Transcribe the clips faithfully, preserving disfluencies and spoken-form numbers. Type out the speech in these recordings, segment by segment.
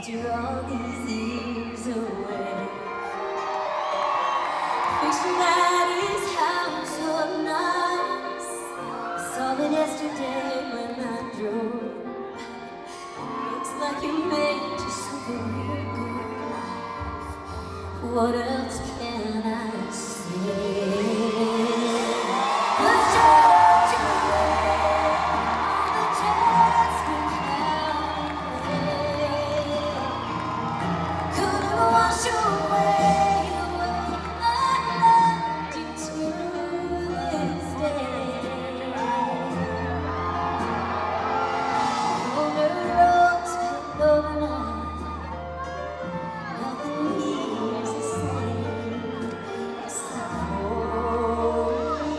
after all these years away. Fixing at his house so nice. I saw it yesterday when I drove. Looks like you made yourself a real good life. What else can I say? Let's charge away all the tears we carry. Couldn't wash away the way I loved you to this day. On the roads and overnight, nothing leaves the same as before.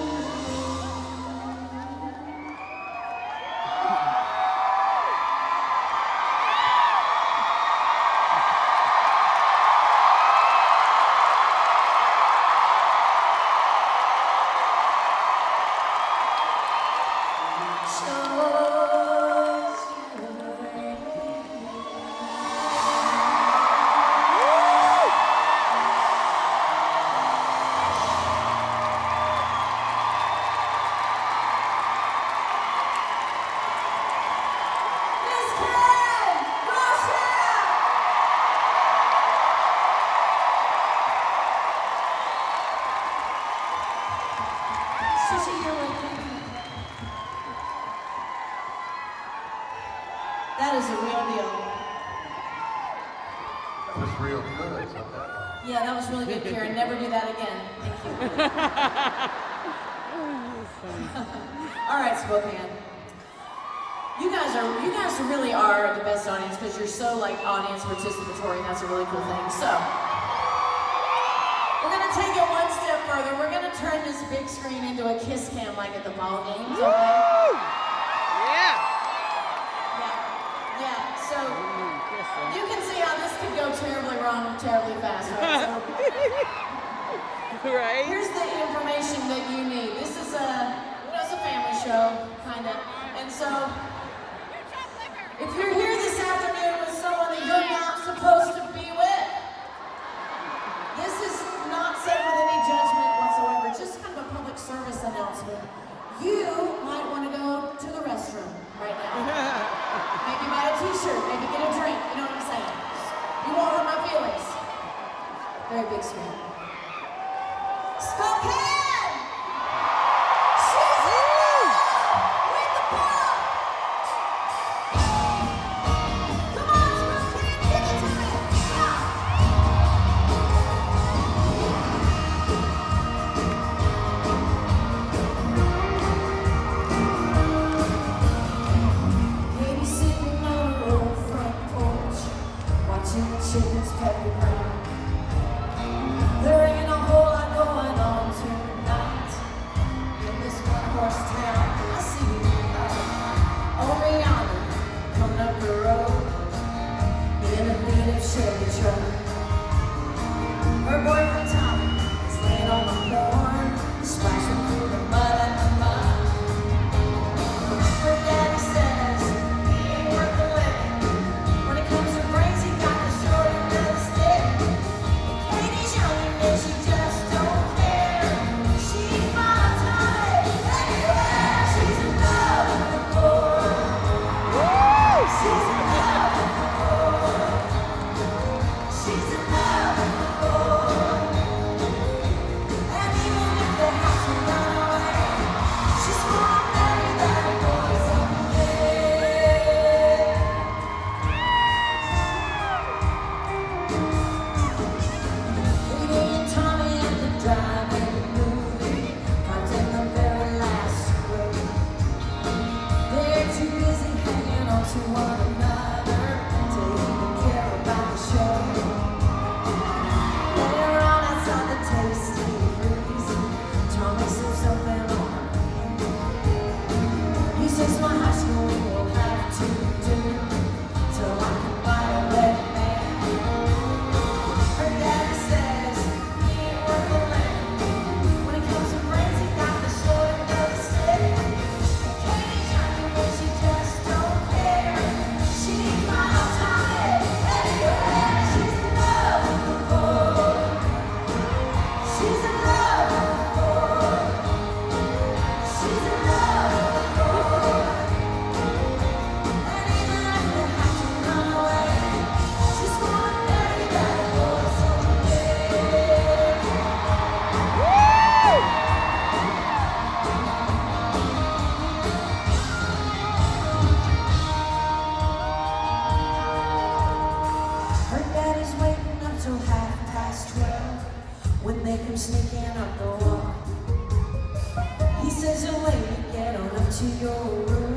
Tricia, Yearwood, thank you. That is a real deal. That was real good. It's not that long. Yeah, that was really good, Karen. Never do that again. Thank you. All right, Spokane. You guys are you guys really are the best audience because you're so like audience participatory, and that's a really cool thing. So we're gonna take it one step further. We're gonna turn this big screen into a kiss cam like at the ball games, okay? Yeah. Yeah. Yeah. So you can see how this could go terribly wrong terribly fast, right? So Right? here's the information that you need. This is a, you know, it's a family show, kind of. And so, if you're here this afternoon with someone that you're not supposed to be with, this is not said with any judgment whatsoever. Just kind of a public service announcement. You might want to go to the restroom right now. Maybe buy a t-shirt, maybe get a drink, you know what I'm saying? You won't hurt my feelings. Very big screen. Spokane! She's in love with the pop! Come on, Spokane, give it to me! Stop! Baby sitting on her old front porch, watching the chickens peck the ground. There ain't a whole lot going on tonight in this one-horse town. I see you uh, over yonder, coming up the road in a beat-up Chevy truck. Her boyfriend Tommy is laying on the floor, splashing through the mud and the mud. Her daddy says he ain't worth the living. When it comes to brains, he got the short end of the stick. Katie's young and she just don't care. She finds Tommy anywhere. She's in love with the boy. She's in love with the boy. She's in love with the boy. when they come sneaking up the wall. He says, oh, wait, get on up to your room.